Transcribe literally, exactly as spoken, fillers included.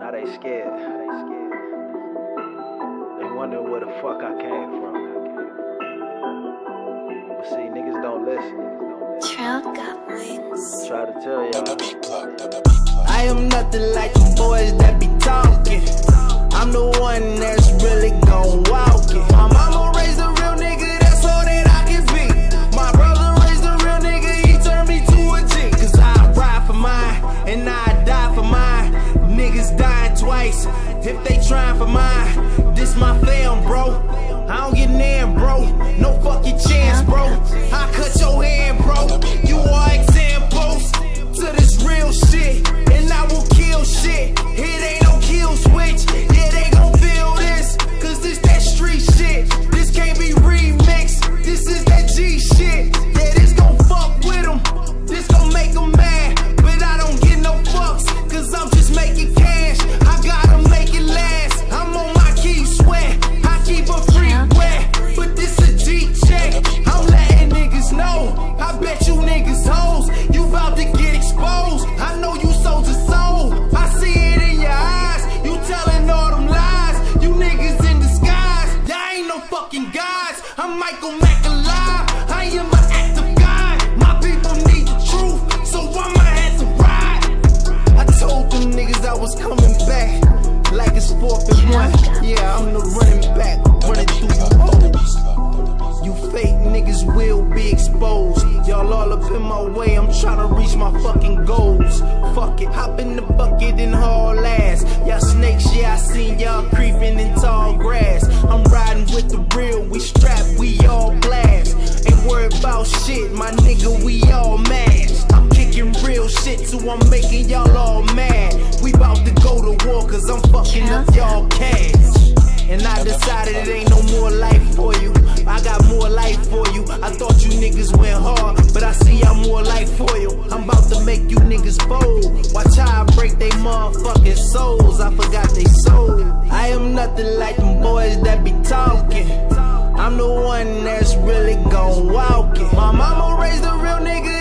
Now they scared. They scared. They wonder where the fuck I came from. But see, niggas don't listen. Trail got wings. Try to tell y'all. I am nothing like the boys that be talking. I'm the one that's really gon' walk it. My mama raised a real nigga, that's all that I can be. My brother raised a real nigga, he turned me to a G. Cause I ride for mine, and I die for mine. Niggas dying twice, if they trying for mine. This my fam, bro. I don't get near, bro. No fucking chance, bro. I cut your hand, bro. You are examples to this real shit, and I will kill shit. It ain't no kill switch. Yeah, they gon' feel this, cause this that street shit. This can't be remixed. This is that G shit. Yeah, this gon' fuck with them. This gon' make them mad, but I don't get no fucks, cause I'm just making cash. I gotta make it last. I'm on my keep sweat. I keep a free wet, but this a G check. I'm letting niggas know. I bet you niggas hoes. You about to get exposed. I know you sold your soul. I see it in your eyes. You telling all them lies. You niggas in disguise. Y'all ain't no fucking guys. I'm Michael Mack alive. I am an active guy. My people need the truth, so I'ma have to ride. I told them niggas I was coming back, like it's fourth and one. Yeah, I'm the running back, running through you hoes. You fake niggas will be exposed. Y'all all up in my way, I'm tryna reach my fucking goals. Fuck it, hop in the bucket and haul ass. Y'all snakes, yeah, I seen y'all creeping in tall grass. I'm riding with the real, we strapped, we all blast. Ain't worried about shit, my nigga, we all mad. I'm kicking real shit, so I'm making y'all all mad. We bout to go to war, cause I'm fucking up y'all cash. And I decided it ain't no more life for you. I got more life for you. I thought you niggas went hard, but I see I'm more life for you. I'm about to make you niggas fold. Watch how I break they motherfucking souls. I forgot they soul. I am nothing like them boys that be talking. I'm the one that's really gon' walk it. My mama raised a real nigga,